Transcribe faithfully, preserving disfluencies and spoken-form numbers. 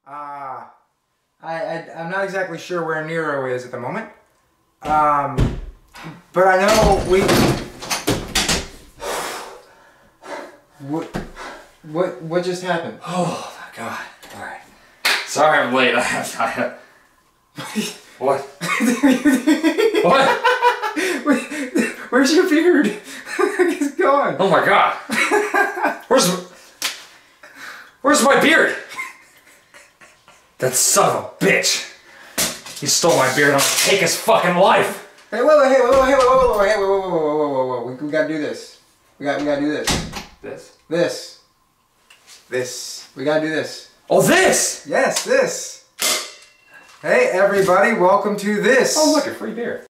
Uh, I, I, I'm not exactly sure where Nero is at the moment. Um, but I know we... What, what, what just happened? Oh my god. Alright. Sorry I'm late. I have... I have... What? What? Where's your beard? It's gone. Oh my god. Where's... Where's my beard? That son of a bitch. He stole my beard. I'm gonna take his fucking life. Hey, wait, wait, hey, wait, wait, hey, wait, wait, wait, hey, wait, wait, wait, wait, wait, wait, wait, we, we gotta do this. We got, we gotta do this. This? This. This. We gotta do this. Oh, this! Yes, this. Hey, everybody, welcome to this. Oh, look, a free beer.